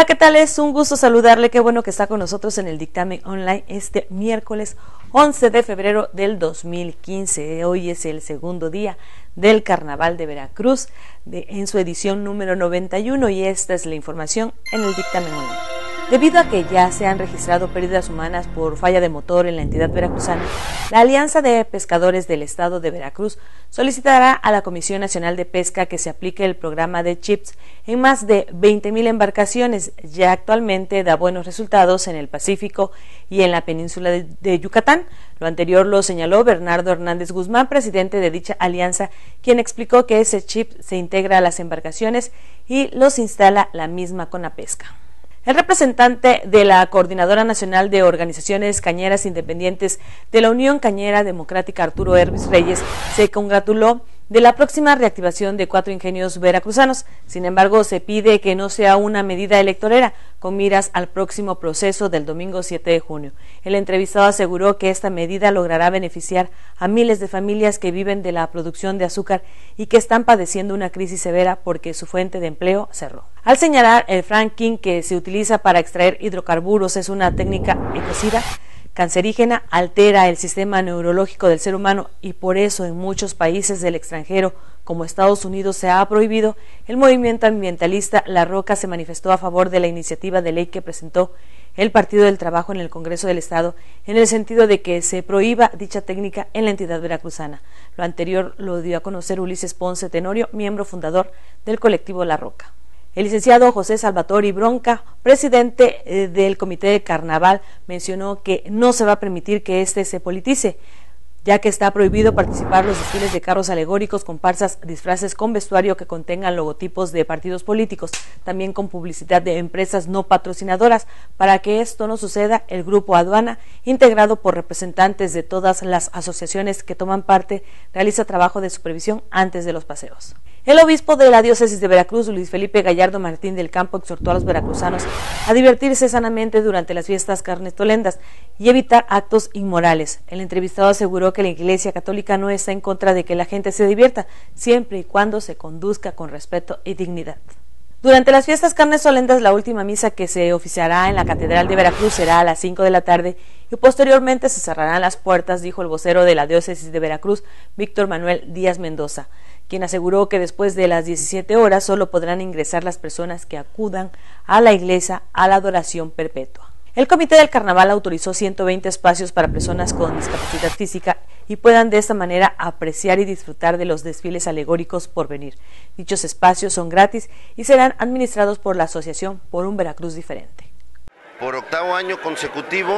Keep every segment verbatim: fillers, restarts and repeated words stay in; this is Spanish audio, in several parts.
Hola, ¿qué tal? Es un gusto saludarle, qué bueno que está con nosotros en el dictamen online este miércoles once de febrero del dos mil quince. Hoy es el segundo día del Carnaval de Veracruz de, en su edición número noventa y uno y esta es la información en el dictamen online. Debido a que ya se han registrado pérdidas humanas por falla de motor en la entidad veracruzana, la Alianza de Pescadores del Estado de Veracruz solicitará a la Comisión Nacional de Pesca que se aplique el programa de chips en más de veinte mil embarcaciones. Ya actualmente da buenos resultados en el Pacífico y en la península de, de Yucatán. Lo anterior lo señaló Bernardo Hernández Guzmán, presidente de dicha alianza, quien explicó que ese chip se integra a las embarcaciones y los instala la misma Conapesca. El representante de la Coordinadora Nacional de Organizaciones Cañeras Independientes de la Unión Cañera Democrática, Arturo Hervis Reyes, se congratuló de la próxima reactivación de cuatro ingenios veracruzanos. Sin embargo, se pide que no sea una medida electorera con miras al próximo proceso del domingo siete de junio. El entrevistado aseguró que esta medida logrará beneficiar a miles de familias que viven de la producción de azúcar y que están padeciendo una crisis severa porque su fuente de empleo cerró. Al señalar el fracking que se utiliza para extraer hidrocarburos es una técnica ecocida, cancerígena, altera el sistema neurológico del ser humano y por eso en muchos países del extranjero, como Estados Unidos, se ha prohibido, el movimiento ambientalista La Roca se manifestó a favor de la iniciativa de ley que presentó el Partido del Trabajo en el Congreso del Estado, en el sentido de que se prohíba dicha técnica en la entidad veracruzana. Lo anterior lo dio a conocer Ulises Ponce Tenorio, miembro fundador del colectivo La Roca. El licenciado José Salvatori Bronca, presidente del Comité de Carnaval, mencionó que no se va a permitir que este se politice, ya que está prohibido participar los desfiles de carros alegóricos, comparsas, disfraces con vestuario que contengan logotipos de partidos políticos, también con publicidad de empresas no patrocinadoras. Para que esto no suceda, el Grupo Aduana, integrado por representantes de todas las asociaciones que toman parte, realiza trabajo de supervisión antes de los paseos. El obispo de la diócesis de Veracruz, Luis Felipe Gallardo Martín del Campo, exhortó a los veracruzanos a divertirse sanamente durante las fiestas carnestolendas y evitar actos inmorales. El entrevistado aseguró que la Iglesia Católica no está en contra de que la gente se divierta, siempre y cuando se conduzca con respeto y dignidad. Durante las fiestas carnestolendas, la última misa que se oficiará en la Catedral de Veracruz será a las cinco de la tarde y posteriormente se cerrarán las puertas, dijo el vocero de la diócesis de Veracruz, Víctor Manuel Díaz Mendoza, quien aseguró que después de las diecisiete horas solo podrán ingresar las personas que acudan a la iglesia a la adoración perpetua. El Comité del Carnaval autorizó ciento veinte espacios para personas con discapacidad física y puedan de esta manera apreciar y disfrutar de los desfiles alegóricos por venir. Dichos espacios son gratis y serán administrados por la Asociación por un Veracruz Diferente. Por octavo año consecutivo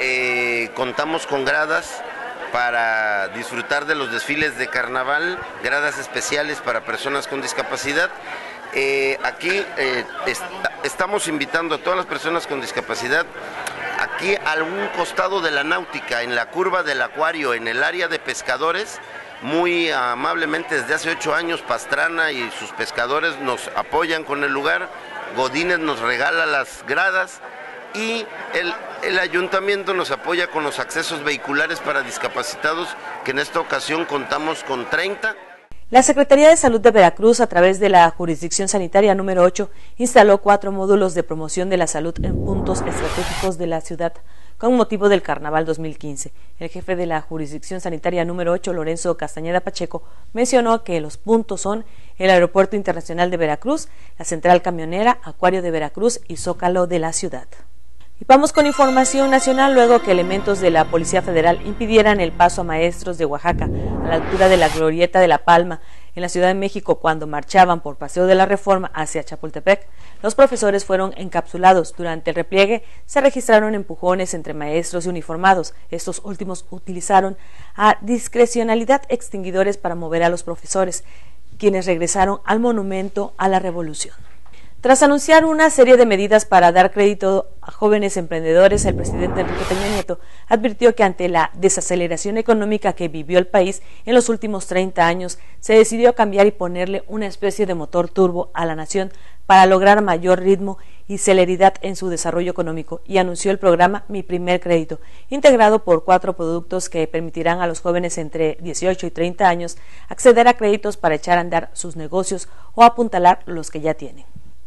eh, contamos con gradas para disfrutar de los desfiles de carnaval, gradas especiales para personas con discapacidad. Eh, aquí eh, est estamos invitando a todas las personas con discapacidad aquí a un costado de la náutica, en la curva del acuario, en el área de pescadores. Muy amablemente desde hace ocho años Pastrana y sus pescadores nos apoyan con el lugar, Godínez nos regala las gradas y el, el ayuntamiento nos apoya con los accesos vehiculares para discapacitados, que en esta ocasión contamos con treinta. La Secretaría de Salud de Veracruz, a través de la Jurisdicción Sanitaria número ocho, instaló cuatro módulos de promoción de la salud en puntos estratégicos de la ciudad con motivo del Carnaval dos mil quince. El jefe de la Jurisdicción Sanitaria número ocho, Lorenzo Castañeda Pacheco, mencionó que los puntos son el Aeropuerto Internacional de Veracruz, la Central Camionera, Acuario de Veracruz y Zócalo de la ciudad. Y vamos con información nacional. Luego que elementos de la Policía Federal impidieran el paso a maestros de Oaxaca a la altura de la Glorieta de La Palma en la Ciudad de México cuando marchaban por Paseo de la Reforma hacia Chapultepec, los profesores fueron encapsulados. Durante el repliegue se registraron empujones entre maestros y uniformados. Estos últimos utilizaron a discrecionalidad extinguidores para mover a los profesores, quienes regresaron al Monumento a la Revolución. Tras anunciar una serie de medidas para dar crédito a jóvenes emprendedores, el presidente Enrique Peña Nieto advirtió que ante la desaceleración económica que vivió el país en los últimos treinta años, se decidió cambiar y ponerle una especie de motor turbo a la nación para lograr mayor ritmo y celeridad en su desarrollo económico, y anunció el programa Mi Primer Crédito, integrado por cuatro productos que permitirán a los jóvenes entre dieciocho y treinta años acceder a créditos para echar a andar sus negocios o apuntalar los que ya tienen.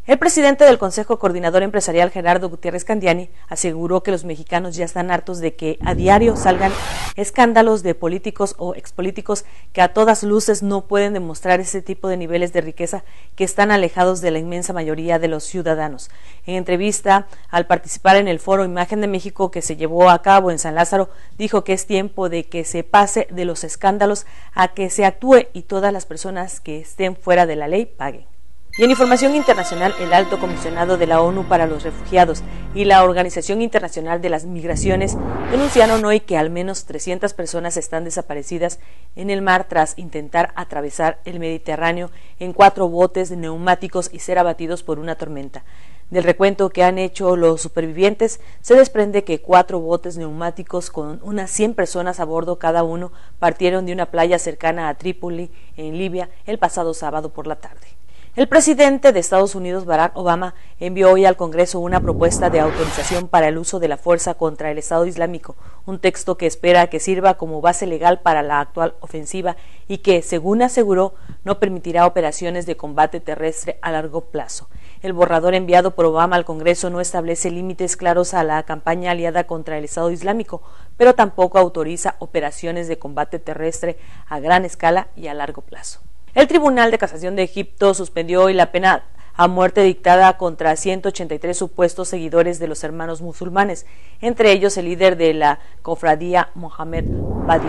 El presidente del Consejo Coordinador Empresarial, Gerardo Gutiérrez Candiani, aseguró que los mexicanos ya están hartos de que a diario salgan escándalos de políticos o expolíticos que a todas luces no pueden demostrar ese tipo de niveles de riqueza que están alejados de la inmensa mayoría de los ciudadanos. En entrevista al participar en el foro Imagen de México que se llevó a cabo en San Lázaro, dijo que es tiempo de que se pase de los escándalos a que se actúe y todas las personas que estén fuera de la ley paguen. Y en información internacional, el Alto Comisionado de la ONU para los Refugiados y la Organización Internacional de las Migraciones denunciaron hoy que al menos trescientas personas están desaparecidas en el mar tras intentar atravesar el Mediterráneo en cuatro botes neumáticos y ser abatidos por una tormenta. Del recuento que han hecho los supervivientes, se desprende que cuatro botes neumáticos con unas cien personas a bordo cada uno partieron de una playa cercana a Trípoli, en Libia, el pasado sábado por la tarde. El presidente de Estados Unidos, Barack Obama, envió hoy al Congreso una propuesta de autorización para el uso de la fuerza contra el Estado Islámico, un texto que espera que sirva como base legal para la actual ofensiva y que, según aseguró, no permitirá operaciones de combate terrestre a largo plazo. El borrador enviado por Obama al Congreso no establece límites claros a la campaña aliada contra el Estado Islámico, pero tampoco autoriza operaciones de combate terrestre a gran escala y a largo plazo. El Tribunal de Casación de Egipto suspendió hoy la pena a muerte dictada contra ciento ochenta y tres supuestos seguidores de los hermanos musulmanes, entre ellos el líder de la cofradía Mohamed Badia,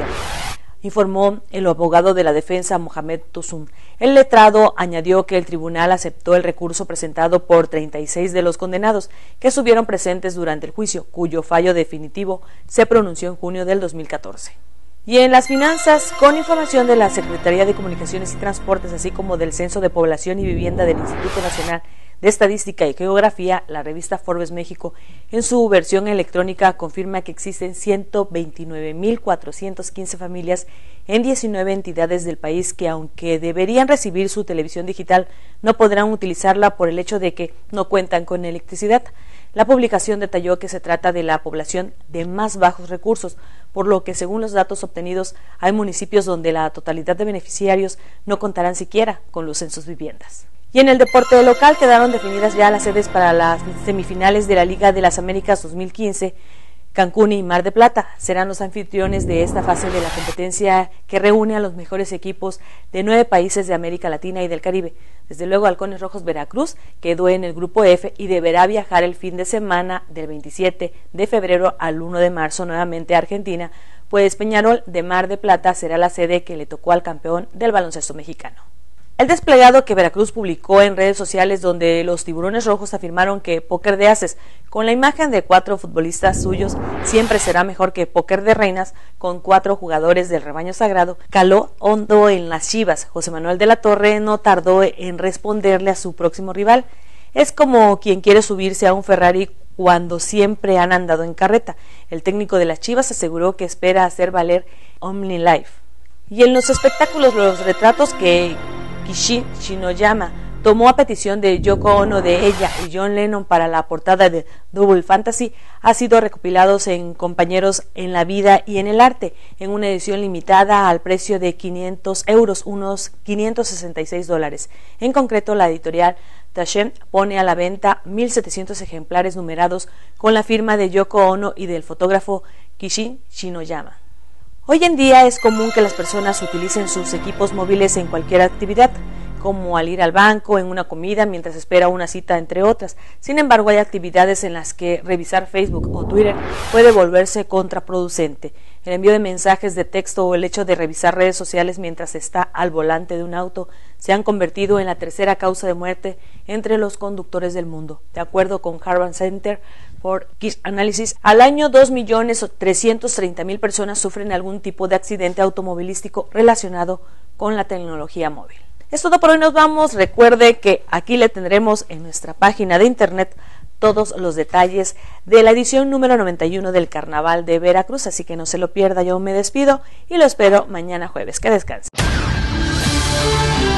informó el abogado de la defensa Mohamed Toussoum. El letrado añadió que el tribunal aceptó el recurso presentado por treinta y seis de los condenados que estuvieron presentes durante el juicio, cuyo fallo definitivo se pronunció en junio del dos mil catorce. Y en las finanzas, con información de la Secretaría de Comunicaciones y Transportes, así como del Censo de Población y Vivienda del Instituto Nacional de Estadística y Geografía, la revista Forbes México, en su versión electrónica, confirma que existen ciento veintinueve mil cuatrocientas quince familias en diecinueve entidades del país que, aunque deberían recibir su televisión digital, no podrán utilizarla por el hecho de que no cuentan con electricidad. La publicación detalló que se trata de la población de más bajos recursos, por lo que, según los datos obtenidos, hay municipios donde la totalidad de beneficiarios no contarán siquiera con luz en sus viviendas. Y en el deporte local quedaron definidas ya las sedes para las semifinales de la Liga de las Américas dos mil quince. Cancún y Mar de Plata serán los anfitriones de esta fase de la competencia que reúne a los mejores equipos de nueve países de América Latina y del Caribe. Desde luego, Halcones Rojos Veracruz quedó en el grupo F y deberá viajar el fin de semana del veintisiete de febrero al uno de marzo nuevamente a Argentina, pues Peñarol de Mar de Plata será la sede que le tocó al campeón del baloncesto mexicano. El desplegado que Veracruz publicó en redes sociales, donde los Tiburones Rojos afirmaron que Póker de Ases, con la imagen de cuatro futbolistas suyos, siempre será mejor que Póker de Reinas, con cuatro jugadores del rebaño sagrado, caló hondo en las Chivas. José Manuel de la Torre no tardó en responderle a su próximo rival. Es como quien quiere subirse a un Ferrari cuando siempre han andado en carreta. El técnico de las Chivas aseguró que espera hacer valer OmniLife. Y en los espectáculos, los retratos que Kishi Shinoyama tomó a petición de Yoko Ono de ella y John Lennon para la portada de Double Fantasy han sido recopilados en Compañeros en la Vida y en el Arte, en una edición limitada al precio de quinientos euros, unos quinientos sesenta y seis dólares. En concreto, la editorial Taschen pone a la venta mil setecientos ejemplares numerados con la firma de Yoko Ono y del fotógrafo Kishi Shinoyama. Hoy en día es común que las personas utilicen sus equipos móviles en cualquier actividad, como al ir al banco, en una comida, mientras espera una cita, entre otras. Sin embargo, hay actividades en las que revisar Facebook o Twitter puede volverse contraproducente. El envío de mensajes de texto o el hecho de revisar redes sociales mientras está al volante de un auto se han convertido en la tercera causa de muerte entre los conductores del mundo. De acuerdo con Harvard Center for Case Analysis, al año dos millones trescientos treinta mil personas sufren algún tipo de accidente automovilístico relacionado con la tecnología móvil. Es todo por hoy, nos vamos. Recuerde que aquí le tendremos en nuestra página de internet todos los detalles de la edición número noventa y uno del Carnaval de Veracruz, así que no se lo pierda. Yo me despido y lo espero mañana jueves. Que descanse.